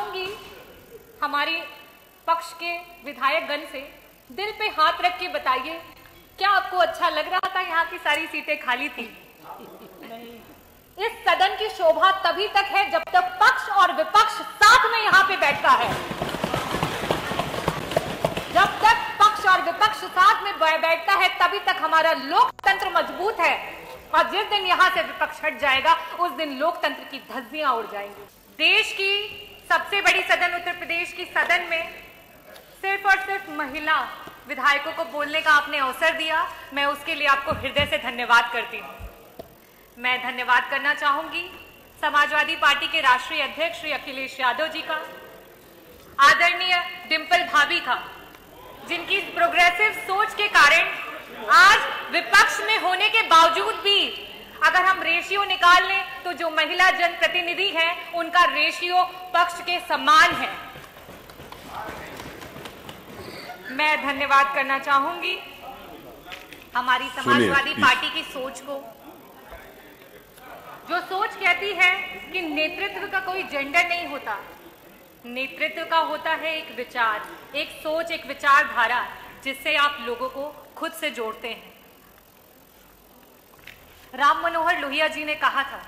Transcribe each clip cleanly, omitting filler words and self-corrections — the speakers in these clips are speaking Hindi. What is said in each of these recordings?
चाहूंगी हमारी पक्ष के विधायक गण से, दिल पे हाथ रख के बताइए, क्या आपको अच्छा लग रहा था यहाँ की सारी सीटें खाली थी? इस सदन की शोभा तभी तक है जब तक पक्ष और विपक्ष साथ में यहाँ पे बैठता है। जब तक पक्ष और विपक्ष साथ में बैठता है तभी तक हमारा लोकतंत्र मजबूत है, और जिस दिन यहाँ से विपक्ष हट जाएगा उस दिन लोकतंत्र की धज्जियां उड़ जाएंगी। देश की सबसे बड़ी सदन उत्तर प्रदेश की सदन में सिर्फ और सिर्फ महिला विधायकों को बोलने का आपने अवसर दिया, मैं उसके लिए आपको हृदय से धन्यवाद करती हूँ। मैं धन्यवाद करना चाहूंगी समाजवादी पार्टी के राष्ट्रीय अध्यक्ष श्री अखिलेश यादव जी का, आदरणीय डिंपल भाभी का, जिनकी प्रोग्रेसिव सोच के कारण आज विपक्ष में होने के बावजूद भी अगर हम रेशियो निकाल लें तो जो महिला जनप्रतिनिधि हैं उनका रेशियो पक्ष के समान है। मैं धन्यवाद करना चाहूंगी हमारी समाजवादी पार्टी की सोच को, जो सोच कहती है कि नेतृत्व का कोई जेंडर नहीं होता, नेतृत्व का होता है एक विचार, एक सोच, एक विचारधारा जिससे आप लोगों को खुद से जोड़ते हैं। राम मनोहर लोहिया जी ने कहा था,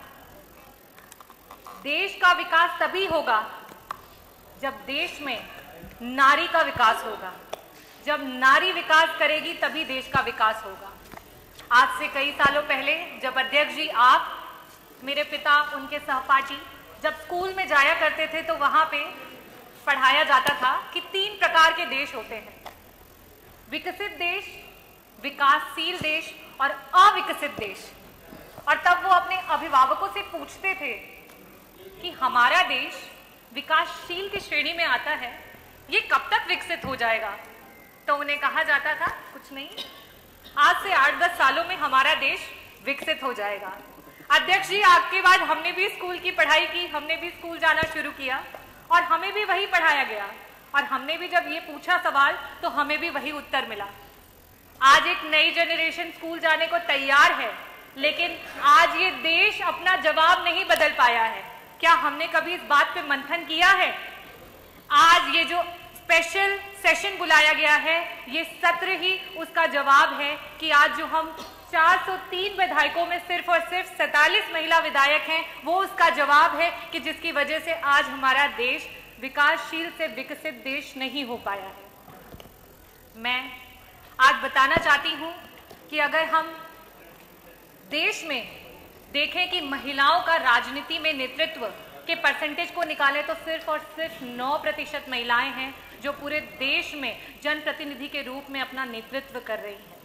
देश का विकास तभी होगा जब देश में नारी का विकास होगा, जब नारी विकास करेगी तभी देश का विकास होगा। आज से कई सालों पहले जब अध्यक्ष जी आप, मेरे पिता, उनके सहपाठी जब स्कूल में जाया करते थे तो वहां पे पढ़ाया जाता था कि 3 प्रकार के देश होते हैं, विकसित देश, विकासशील देश और अविकसित देश। और तब वो अपने अभिभावकों से पूछते थे कि हमारा देश विकासशील की श्रेणी में आता है, ये कब तक विकसित हो जाएगा? तो उन्हें कहा जाता था कुछ नहीं, आज से 8-10 सालों में हमारा देश विकसित हो जाएगा। अध्यक्ष जी आपके बाद हमने भी स्कूल की पढ़ाई की, हमने भी स्कूल जाना शुरू किया और हमें भी वही पढ़ाया गया, और हमने भी जब ये पूछा सवाल तो हमें भी वही उत्तर मिला। आज एक नई जनरेशन स्कूल जाने को तैयार है, लेकिन आज ये देश अपना जवाब नहीं बदल पाया है। क्या हमने कभी इस बात पे मंथन किया है? आज ये जो स्पेशल सेशन बुलाया गया है, ये सत्र ही उसका जवाब है कि आज जो हम 403 विधायकों में सिर्फ और सिर्फ 47 महिला विधायक हैं, वो उसका जवाब है कि जिसकी वजह से आज हमारा देश विकासशील से विकसित देश नहीं हो पाया है। मैं आज बताना चाहती हूं कि अगर हम देश में देखें कि महिलाओं का राजनीति में नेतृत्व के परसेंटेज को निकालें तो सिर्फ और सिर्फ 9% महिलाएं हैं जो पूरे देश में जनप्रतिनिधि के रूप में अपना नेतृत्व कर रही हैं।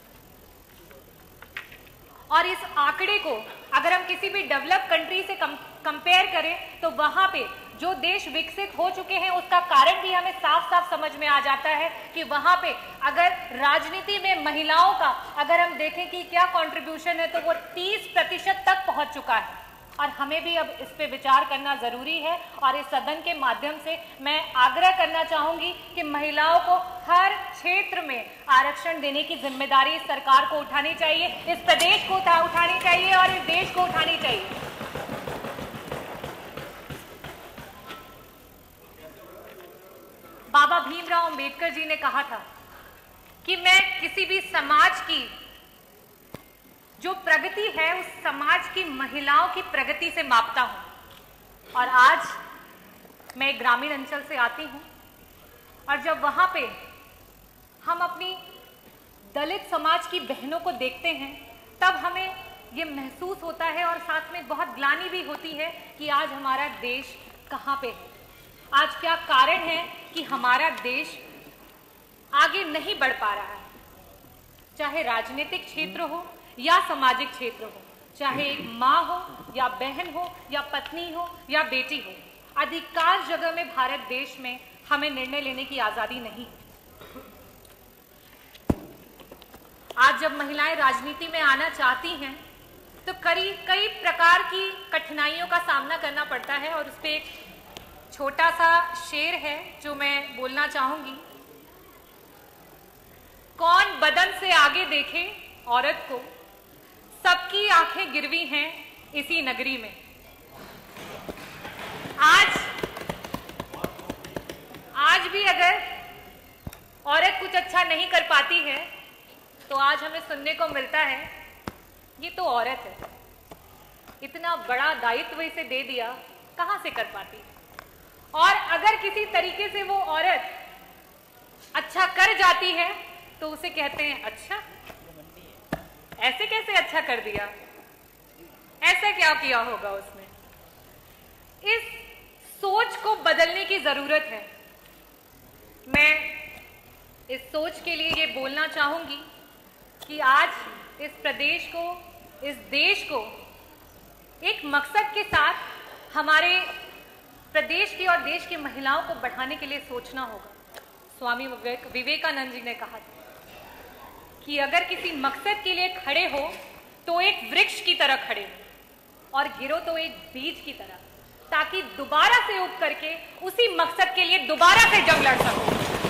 और इस आंकड़े को अगर हम किसी भी डेवलप कंट्री से कंपेयर करें तो वहां पे जो देश विकसित हो चुके हैं उसका कारण भी हमें साफ साफ समझ में आ जाता है कि वहां पे अगर राजनीति में महिलाओं का अगर हम देखें कि क्या कंट्रीब्यूशन है तो वो 30% तक पहुंच चुका है। और हमें भी अब इस पे विचार करना जरूरी है, और इस सदन के माध्यम से मैं आग्रह करना चाहूंगी कि महिलाओं को हर क्षेत्र में आरक्षण देने की जिम्मेदारी इस सरकार को उठानी चाहिए, इस प्रदेश को उठानी चाहिए और इस देश को उठानी चाहिए। बाबा भीमराव अंबेडकर जी ने कहा था कि मैं किसी भी समाज की जो प्रगति है उस समाज की महिलाओं की प्रगति से मापता हूं। और आज मैं एक ग्रामीण अंचल से आती हूं, और जब वहां पे हम अपनी दलित समाज की बहनों को देखते हैं तब हमें ये महसूस होता है और साथ में बहुत ग्लानि भी होती है कि आज हमारा देश कहां पे है, आज क्या कारण है कि हमारा देश आगे नहीं बढ़ पा रहा है। चाहे राजनीतिक क्षेत्र हो या सामाजिक क्षेत्र हो, चाहे एक माँ हो या बहन हो या पत्नी हो या बेटी हो, अधिकांश जगह में भारत देश में हमें निर्णय लेने की आजादी नहीं। आज जब महिलाएं राजनीति में आना चाहती हैं तो कई प्रकार की कठिनाइयों का सामना करना पड़ता है, और उस पर एक छोटा सा शेर है जो मैं बोलना चाहूंगी। कौन बदन से आगे देखे औरत को, सबकी आंखें गिरवी हैं इसी नगरी में। आज कुछ अच्छा नहीं कर पाती है तो आज हमें सुनने को मिलता है ये तो औरत है, इतना बड़ा दायित्व इसे दे दिया, कहां से कर पाती है। और अगर किसी तरीके से वो औरत अच्छा कर जाती है तो उसे कहते हैं अच्छा, ऐसे कैसे अच्छा कर दिया, ऐसा क्या किया होगा उसने। इस सोच को बदलने की जरूरत है। मैं इस सोच के लिए ये बोलना चाहूंगी कि आज इस प्रदेश को, इस देश को एक मकसद के साथ हमारे प्रदेश की और देश की महिलाओं को बढ़ाने के लिए सोचना होगा। स्वामी विवेकानंद जी ने कहा था कि अगर किसी मकसद के लिए खड़े हो तो एक वृक्ष की तरह खड़े हो और गिरो तो एक बीज की तरह, ताकि दोबारा से उग करके उसी मकसद के लिए दोबारा से जंग लड़ सको।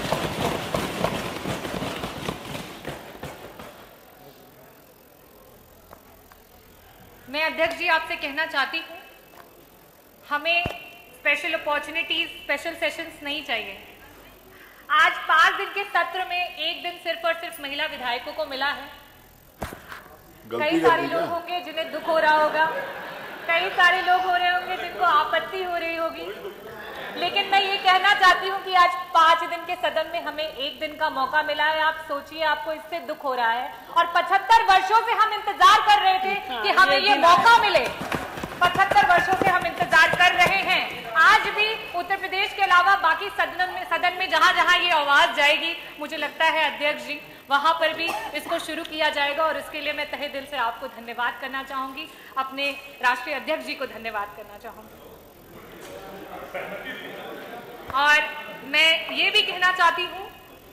मैं अध्यक्ष जी आपसे कहना चाहती हूं, हमें स्पेशल अपॉर्चुनिटीज, स्पेशल सेशंस नहीं चाहिए। आज 5 दिन के सत्र में एक दिन सिर्फ और सिर्फ महिला विधायकों को मिला है। कई सारे लोग होंगे जिन्हें दुख हो रहा होगा, कई सारे लोग हो रहे होंगे जिनको आपत्ति हो रही होगी, लेकिन मैं ये कहना चाहती हूँ कि आज 5 दिन के सदन में हमें एक दिन का मौका मिला है। आप सोचिए, आपको इससे दुख हो रहा है और 75 वर्षों से हम इंतजार कर रहे थे कि हमें ये मौका मिले। 75 वर्षों से हम इंतजार कर रहे हैं। आज भी उत्तर प्रदेश के अलावा बाकी सदन में जहां जहां ये आवाज जाएगी, मुझे लगता है अध्यक्ष जी वहां पर भी इसको शुरू किया जाएगा। और इसके लिए मैं तहे दिल से आपको धन्यवाद करना चाहूंगी, अपने राष्ट्रीय अध्यक्ष जी को धन्यवाद करना चाहूंगी। और मैं ये भी कहना चाहती हूं,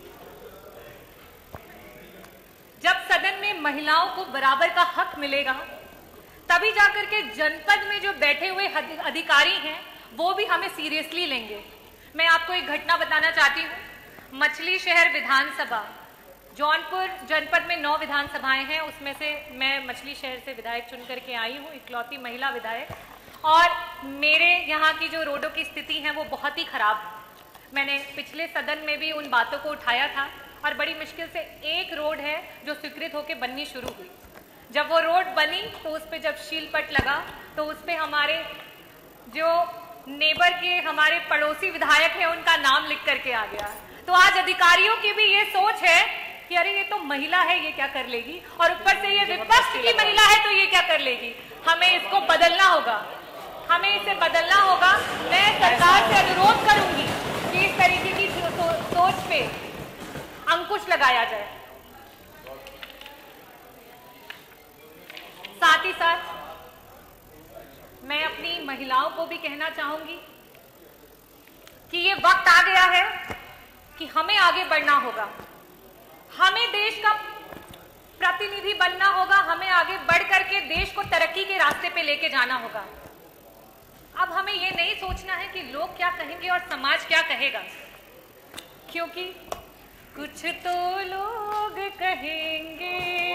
जब सदन में महिलाओं को बराबर का हक मिलेगा तभी जाकर के जनपद में जो बैठे हुए अधिकारी हैं वो भी हमें सीरियसली लेंगे। मैं आपको एक घटना बताना चाहती हूँ। मछली शहर विधानसभा, जौनपुर जनपद में 9 विधानसभाएं हैं, उसमें से मैं मछली शहर से विधायक चुन करके आई हूँ, इकलौती महिला विधायक। और मेरे यहाँ की जो रोडों की स्थिति है वो बहुत ही खराब है। मैंने पिछले सदन में भी उन बातों को उठाया था और बड़ी मुश्किल से एक रोड है जो स्वीकृत होकर बननी शुरू हुई। जब वो रोड बनी तो उस पर जब शीलपट लगा तो उस पर हमारे जो नेबर के हमारे पड़ोसी विधायक हैं उनका नाम लिख करके आ गया। तो आज अधिकारियों की भी ये सोच है कि अरे ये तो महिला है, ये क्या कर लेगी, और ऊपर से ये विपक्ष की महिला है तो ये क्या कर लेगी। हमें इसको बदलना होगा, हमें इसे बदलना होगा। मैं सरकार से अनुरोध करूंगी कि इस तरीके की सोच पे अंकुश लगाया जाए। साथ ही साथ मैं अपनी महिलाओं को भी कहना चाहूंगी कि ये वक्त आ गया है कि हमें आगे बढ़ना होगा, हमें देश का प्रतिनिधि बनना होगा, हमें आगे बढ़ करके देश को तरक्की के रास्ते पे लेके जाना होगा। अब हमें ये नहीं सोचना है कि लोग क्या कहेंगे और समाज क्या कहेगा, क्योंकि कुछ तो लोग कहेंगे,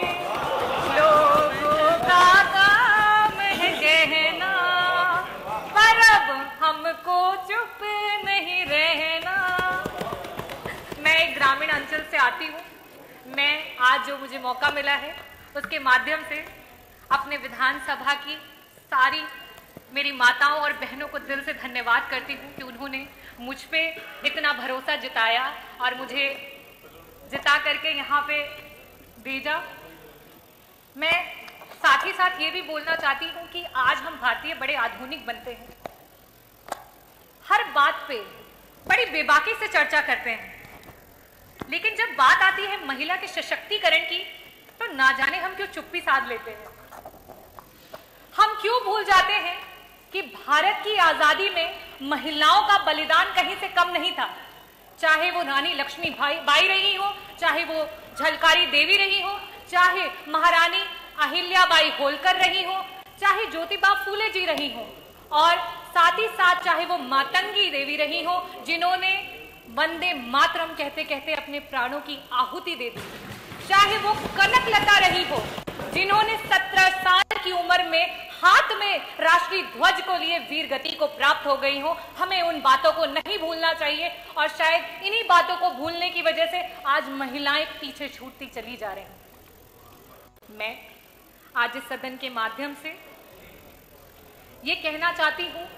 लोगों का काम है कहना, पर अब हमको चुप नहीं रहना। मैं एक ग्रामीण अंचल से आती हूँ। मैं आज जो मुझे मौका मिला है उसके माध्यम से अपने विधानसभा की सारी मेरी माताओं और बहनों को दिल से धन्यवाद करती हूँ कि उन्होंने मुझ पे इतना भरोसा जताया और मुझे जिता करके यहाँ पे भेजा। मैं साथ ही साथ ये भी बोलना चाहती हूँ कि आज हम भारतीय बड़े आधुनिक बनते हैं, हर बात पे बड़ी बेबाकी से चर्चा करते हैं, लेकिन जब बात आती है महिला के सशक्तिकरण की तो ना जाने हम क्यों चुप्पी साध लेते हैं। हम क्यों भूल जाते हैं कि भारत की आजादी में महिलाओं का बलिदान कहीं से कम नहीं था। चाहे वो रानी लक्ष्मी बाई रही हो, चाहे वो झलकारी देवी रही हो, चाहे महारानी अहिल्याबाई होलकर रही हो, चाहे ज्योतिबा फूले जी रही हो, और साथ ही साथ चाहे वो मातंगी देवी रही हो जिन्होंने वंदे मातरम कहते कहते अपने प्राणों की आहुति दे दी, चाहे वो कनकलता रही हो जिन्होंने 17 साल की उम्र में हाथ में राष्ट्रीय ध्वज को लिए वीर गति को प्राप्त हो गई हो। हमें उन बातों को नहीं भूलना चाहिए और शायद इन्हीं बातों को भूलने की वजह से आज महिलाएं पीछे छूटती चली जा रही हैं। मैं आज इस सदन के माध्यम से ये कहना चाहती हूं,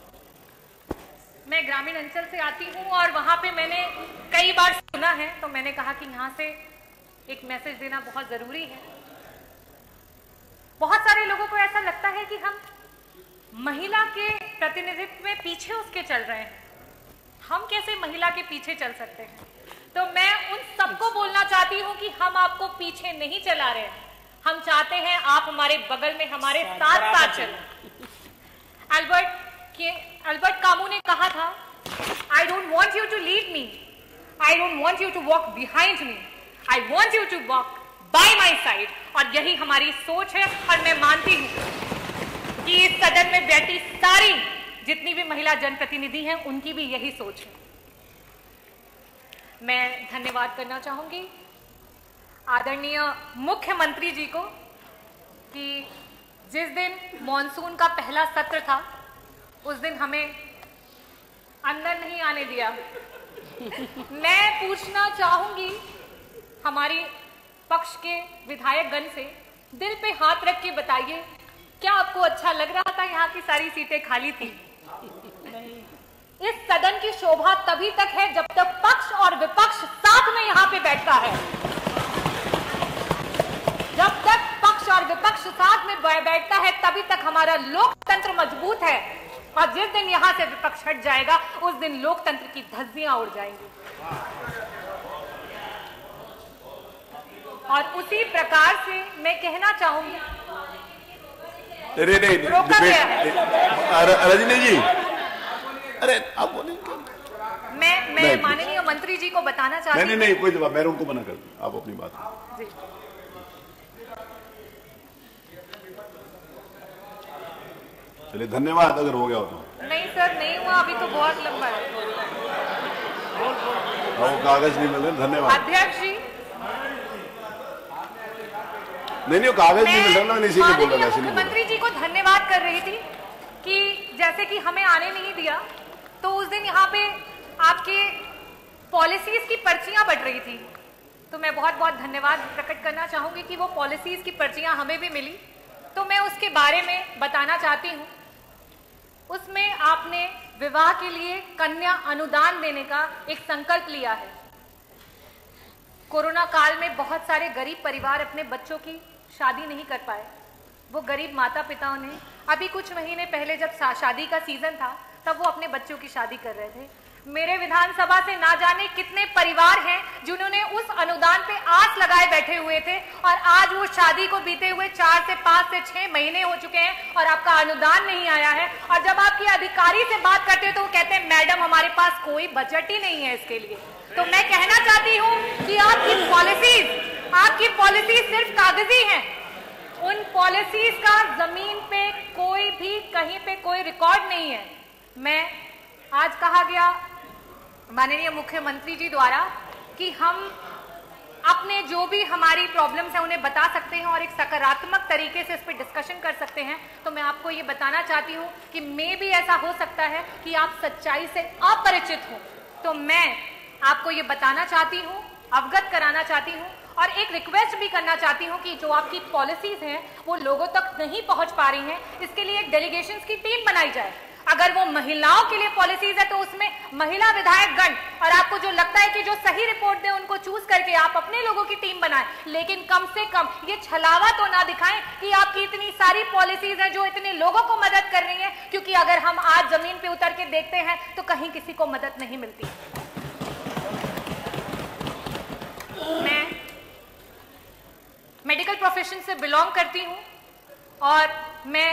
मैं ग्रामीण अंचल से आती हूं और वहां पे मैंने कई बार सुना है, तो मैंने कहा कि यहां से एक मैसेज देना बहुत जरूरी है। बहुत सारे लोगों को ऐसा लगता है कि हम महिला के प्रतिनिधित्व में पीछे उसके चल रहे हैं। हम कैसे महिला के पीछे चल सकते हैं? तो मैं उन सबको बोलना चाहती हूं कि हम आपको पीछे नहीं चला रहे हैं। हम चाहते हैं आप हमारे बगल में हमारे साथ साथ चलें। अल्बर्ट कामू ने कहा था, I don't want you to lead me, I don't want you to walk behind me, I want you to walk by my side। और यही हमारी सोच है और मैं मानती हूं कि इस सदन में बैठी सारी जितनी भी महिला जनप्रतिनिधि हैं उनकी भी यही सोच है। मैं धन्यवाद करना चाहूंगी आदरणीय मुख्यमंत्री जी को कि जिस दिन मॉनसून का पहला सत्र था उस दिन हमें अंदर नहीं आने दिया। मैं पूछना चाहूंगी हमारी पक्ष के विधायकगण से, दिल पे हाथ रख के बताइए, क्या आपको अच्छा लग रहा था यहाँ की सारी सीटें खाली थी? इस सदन की शोभा तभी तक है जब तक पक्ष और विपक्ष साथ में यहाँ पे बैठता है। जब तक पक्ष और विपक्ष साथ में बैठता है तभी तक हमारा लोकतंत्र मजबूत है। और जिस दिन यहां से विपक्ष हट जाएगा उस दिन लोकतंत्र की धज्जियां उड़ जाएंगी। और उसी प्रकार से मैं कहना चाहूंगी, रोका गया है। रजनी जी, अरे आप बोलें। मैं माननीय मंत्री जी को बताना चाहती हूँ। नहीं, कोई जवाब, मैं उनको मना कर दूं, आप अपनी बात जी। चलिए, धन्यवाद। अगर हो गया हो तो। नहीं सर, नहीं हुआ, अभी तो बहुत लंबा है। वो कागज नहीं मिल रहे। धन्यवाद अध्यक्ष जी। नहीं, कागज नहीं मिल रहा। मैं इसी को बोल रहा था। मुख्यमंत्री जी को धन्यवाद कर रही थी कि जैसे कि हमें आने नहीं दिया, तो उस दिन यहाँ पे आपके पॉलिसीज की पर्चियां बट रही थी, तो मैं बहुत बहुत धन्यवाद प्रकट करना चाहूंगी कि वो पॉलिसीज की पर्चियां हमें भी मिली। तो मैं उसके बारे में बताना चाहती हूँ। उसमें आपने विवाह के लिए कन्या अनुदान देने का एक संकल्प लिया है। कोरोना काल में बहुत सारे गरीब परिवार अपने बच्चों की शादी नहीं कर पाए। वो गरीब माता पिताओं ने अभी कुछ महीने पहले जब शादी का सीजन था तब वो अपने बच्चों की शादी कर रहे थे। मेरे विधानसभा से ना जाने कितने परिवार हैं जिन्होंने उस अनुदान पे आस लगाए बैठे हुए थे और आज वो शादी को बीते हुए 4 से 5 से 6 महीने हो चुके हैं और आपका अनुदान नहीं आया है। और जब आपकी अधिकारी से बात करते हैं तो वो कहते हैं मैडम हमारे पास कोई बजट ही नहीं है इसके लिए। तो मैं कहना चाहती हूँ कि आपकी पॉलिसीज सिर्फ कागजी हैं। उन पॉलिसीज का जमीन पे कोई भी कहीं पे कोई रिकॉर्ड नहीं है। मैं आज कहा गया माननीय मुख्यमंत्री जी द्वारा कि हम अपने जो भी हमारी प्रॉब्लम्स हैं उन्हें बता सकते हैं और एक सकारात्मक तरीके से इस पर डिस्कशन कर सकते हैं। तो मैं आपको ये बताना चाहती हूँ कि मे भी ऐसा हो सकता है कि आप सच्चाई से अपरिचित हो। तो मैं आपको ये बताना चाहती हूँ, अवगत कराना चाहती हूँ और एक रिक्वेस्ट भी करना चाहती हूँ कि जो आपकी पॉलिसीज हैं वो लोगों तक नहीं पहुंच पा रही हैं, इसके लिए एक डेलीगेशंस की टीम बनाई जाए। अगर वो महिलाओं के लिए पॉलिसीज है तो उसमें महिला विधायकगण, और आपको जो लगता है कि जो सही रिपोर्ट दे उनको चूज करके आप अपने लोगों की टीम बनाएं, लेकिन कम से कम ये छलावा तो ना दिखाएं कि आपकी इतनी सारी पॉलिसीज हैं जो इतने लोगों को मदद कर रही हैं। क्योंकि अगर हम आज जमीन पे उतर के देखते हैं तो कहीं किसी को मदद नहीं मिलती। मैं मेडिकल प्रोफेशन से बिलोंग करती हूं और मैं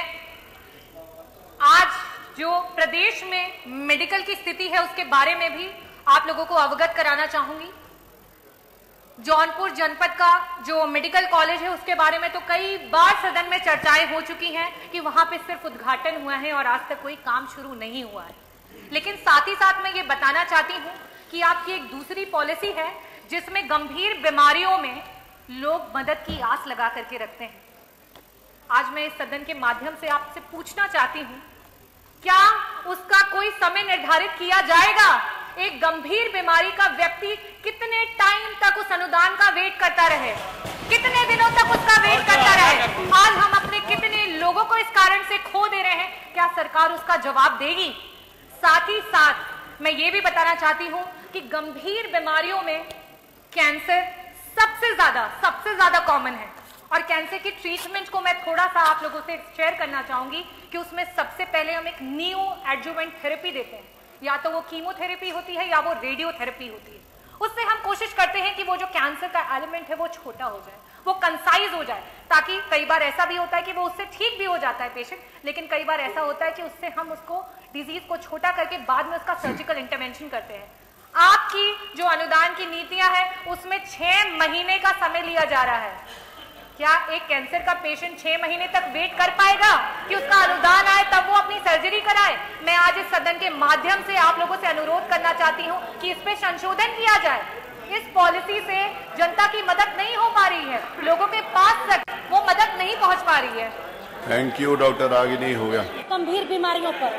आज जो प्रदेश में मेडिकल की स्थिति है उसके बारे में भी आप लोगों को अवगत कराना चाहूंगी। जौनपुर जनपद का जो मेडिकल कॉलेज है उसके बारे में तो कई बार सदन में चर्चाएं हो चुकी हैं कि वहां पे सिर्फ उद्घाटन हुआ है और आज तक कोई काम शुरू नहीं हुआ है। लेकिन साथ ही साथ मैं ये बताना चाहती हूं कि आपकी एक दूसरी पॉलिसी है जिसमें गंभीर बीमारियों में लोग मदद की आस लगा करके रखते हैं। आज मैं इस सदन के माध्यम से आपसे पूछना चाहती हूं, क्या उसका कोई समय निर्धारित किया जाएगा? एक गंभीर बीमारी का व्यक्ति कितने टाइम तक उस अनुदान का वेट करता रहे, कितने दिनों तक उसका वेट करता रहे? आज हम अपने कितने लोगों को इस कारण से खो दे रहे हैं, क्या सरकार उसका जवाब देगी? साथ ही साथ मैं ये भी बताना चाहती हूं कि गंभीर बीमारियों में कैंसर सबसे ज्यादा कॉमन है और कैंसर की ट्रीटमेंट को मैं थोड़ा सा आप लोगों से शेयर करना चाहूंगी कि उसमें सबसे पहले हम एक नियो एडजुवेंट थेरेपी देते हैं, या तो वो कीमोथेरेपी होती है या वो रेडियोथेरेपी होती है। उससे हम कोशिश करते हैं कि वो जो कैंसर का एलिमेंट है वो छोटा हो जाए, वो कंसाइज हो जाए, ताकि कई बार ऐसा भी होता है कि वो उससे ठीक भी हो जाता है पेशेंट, लेकिन कई बार ऐसा होता है कि उससे हम उसको डिजीज को छोटा करके बाद में उसका सर्जिकल इंटरवेंशन करते हैं। आपकी जो अनुदान की नीतियां हैं उसमें 6 महीने का समय लिया जा रहा है। क्या एक कैंसर का पेशेंट 6 महीने तक वेट कर पाएगा कि उसका अनुदान आए तब वो अपनी सर्जरी कराए? मैं आज इस सदन के माध्यम से आप लोगों से अनुरोध करना चाहती हूं कि इस पे संशोधन किया जाए। इस पॉलिसी से जनता की मदद नहीं हो पा रही है, लोगों के पास तक वो मदद नहीं पहुंच पा रही है। थैंक यू डॉक्टर, आगे नहीं हो गया। गंभीर बीमारियों पर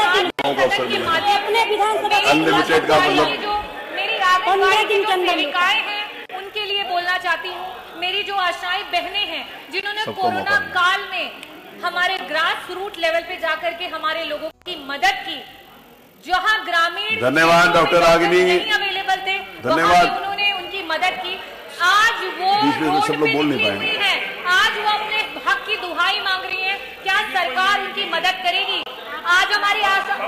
अपने विधानसभा अनलिमिटेड का मतलब जो मेरी आंगनबाड़ी की जो सेविकाएं हैं उनके लिए बोलना चाहती हूँ। मेरी जो आशाएं बहनें हैं जिन्होंने कोरोना काल में हमारे ग्रास रूट लेवल पे जाकर के हमारे लोगों की मदद की, जहां ग्रामीण धन्यवाद डॉक्टर रागिनी, नहीं अवेलेबल थे, धन्यवाद, उन्होंने उनकी मदद की। आज वो रोड पे निकली हुई है, आज वो अपने हक की दुहाई मांग रही है। क्या सरकार उनकी मदद करेगी? आज हमारी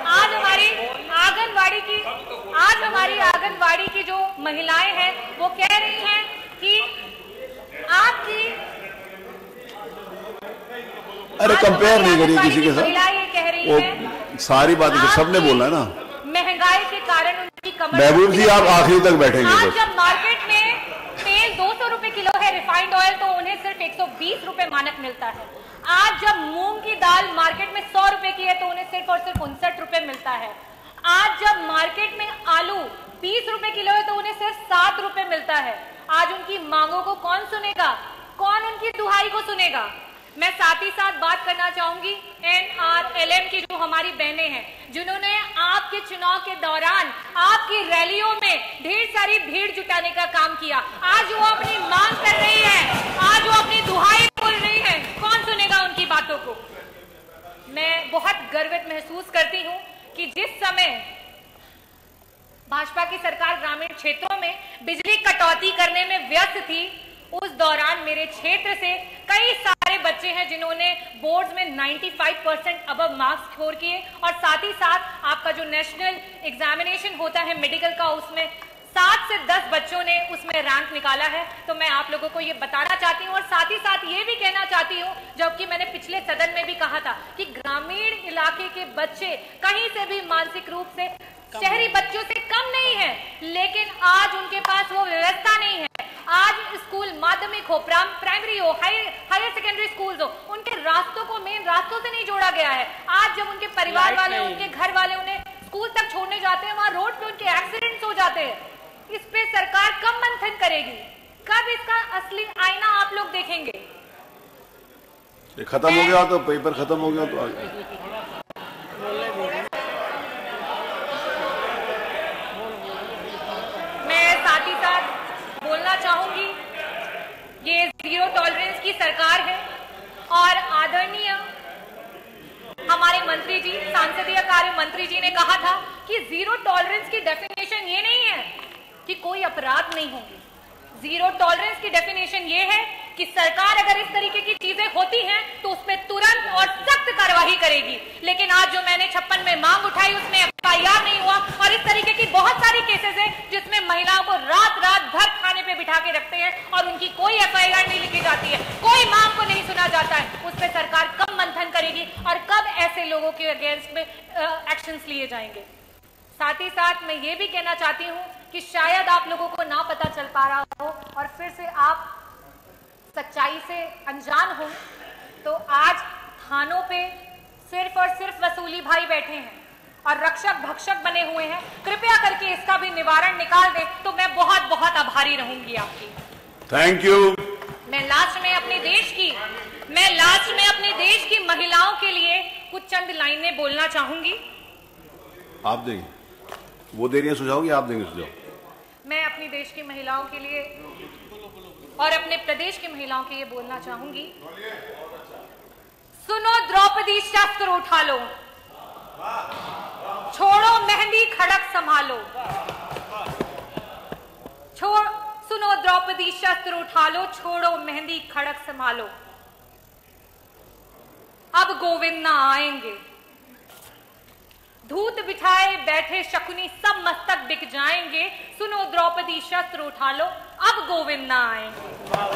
आंगनवाड़ी की जो महिलाएं हैं वो कह रही हैं कि आपकी, अरे कंपेयर नहीं करिए किसी के साथ, ये कह रही है सारी बातें सबने बोला है ना, महंगाई के कारण उनकी कमर। महबूब जी आप आखिरी तक बैठेंगे। आज जब मार्केट में तेल 200 रुपए किलो है, रिफाइंड ऑयल, तो उन्हें सिर्फ 120 रुपए मानक मिलता है। आज जब मूंग की दाल मार्केट में 100 रुपए की है तो उन्हें सिर्फ और सिर्फ 59 रुपए मिलता है। आज जब मार्केट में आलू 20 रुपए किलो है तो उन्हें सिर्फ 7 रुपए मिलता है। आज उनकी मांगों को कौन सुनेगा? कौन उनकी दुहाई को सुनेगा? मैं साथ ही साथ बात करना चाहूंगी NRLM की जो हमारी बहनें हैं, जिन्होंने आपके चुनाव के दौरान आपकी रैलियों में ढेर सारी भीड़ जुटाने का काम किया। आज वो अपनी मांग कर रही है, आज वो अपनी दुहाई बोल रही है, कौन सुनेगा उनकी बातों को? मैं बहुत गर्वित महसूस करती हूँ कि जिस समय भाजपा की सरकार ग्रामीण क्षेत्रों में बिजली कटौती करने में व्यस्त थी, उस दौरान मेरे क्षेत्र से कई सारे बच्चे हैं जिन्होंने बोर्ड्स में 95% अबव मार्क्स स्कोर किए, और साथ ही साथ आपका जो नेशनल एग्जामिनेशन होता है मेडिकल का, उसमें 7 से 10 बच्चों ने उसमें रैंक निकाला है। तो मैं आप लोगों को ये बताना चाहती हूँ और साथ ही साथ ये भी कहना चाहती हूँ, जबकि मैंने पिछले सदन में भी कहा था कि ग्रामीण इलाके के बच्चे कहीं से भी मानसिक रूप से शहरी बच्चों से कम नहीं है, लेकिन आज उनके पास वो व्यवस्था नहीं है। आज स्कूल माध्यमिक हो, प्राइमरी हो, हायर सेकेंडरी स्कूल हो, उनके रास्तों को मेन रास्तों से नहीं जोड़ा गया है। आज जब उनके परिवार वाले, उनके घर वाले उन्हें स्कूल तक छोड़ने जाते हैं, वहां रोड पे उनके एक्सीडेंट्स हो जाते हैं। इस पे सरकार कब मंथन करेगी? कब इसका असली आईना आप लोग देखेंगे? खत्म हो गया तो पेपर खत्म हो गया तो आगे। बोलना चाहूंगी, ये जीरो टॉलरेंस की सरकार है और आदरणीय हमारे मंत्री जी, सांसदीय कार्य मंत्री जी ने कहा था कि जीरो टॉलरेंस की डेफिनेशन ये नहीं है कि कोई अपराध नहीं होंगे। जीरो टॉलरेंस की डेफिनेशन ये है कि सरकार अगर इस तरीके की चीजें होती हैं तो उस पर तुरंत और सख्त कार्रवाई करेगी। लेकिन आज जो मैंने 56 में मांग उठाई उसमें FIR नहीं हुआ, और इस तरीके की बहुत सारी केसेस हैं जिसमें महिलाओं को रात भर खाने पे बिठा के रखते हैं और उनकी कोई FIR नहीं लिखी जाती है, कोई मांग को नहीं सुना जाता है। उस पर सरकार कब मंथन करेगी और कब ऐसे लोगों के अगेंस्ट में एक्शंस लिए जाएंगे? साथ ही साथ मैं ये भी कहना चाहती हूँ कि शायद आप लोगों को ना पता चल पा रहा हो और फिर से आप सच्चाई से अनजान हो, तो आज थानों पे सिर्फ और सिर्फ वसूली भाई बैठे हैं और रक्षक भक्षक बने हुए हैं। कृपया करके इसका भी निवारण निकाल दे तो मैं बहुत बहुत आभारी रहूंगी आपकी। Thank you. मैं लास्ट में अपने देश की मैं लास्ट में अपने देश की महिलाओं के लिए कुछ चंद लाइनें बोलना चाहूंगी। आप देंगे, वो दे रही है सुझाव कि आप देंगे सुझाव? मैं अपनी देश की महिलाओं के लिए और अपने प्रदेश की महिलाओं के लिए बोलना चाहूंगी। सुनो द्रौपदी शस्त्र उठा लो, छोड़ो मेहंदी खड़क संभालो। सुनो द्रौपदी शस्त्र उठा लो, छोड़ो मेहंदी खड़क संभालो। अब गोविंद ना आएंगे, धूत बिठाए बैठे शकुनी सब मस्तक बिक जाएंगे। सुनो द्रौपदी शस्त्र उठा लो, अब गोविंद ना आएंगे।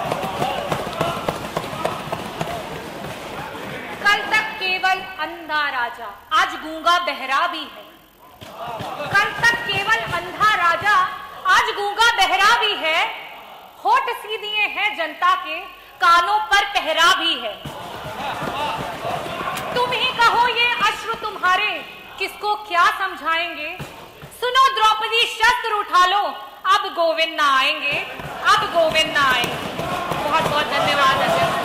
कल तक केवल अंधा राजा, आज गूंगा बहरा भी है। कल तक केवल अंधा राजा, आज गूंगा बहरा भी है। होठ सी दिए हैं जनता के, कानों पर पहरा भी है। तुम ही कहो ये अश्रु तुम्हारे किसको क्या समझाएंगे। सुनो द्रौपदी शस्त्र उठा लो, अब गोविंद ना आएंगे, अब गोविंद ना आएंगे। बहुत बहुत धन्यवाद अध्यक्ष।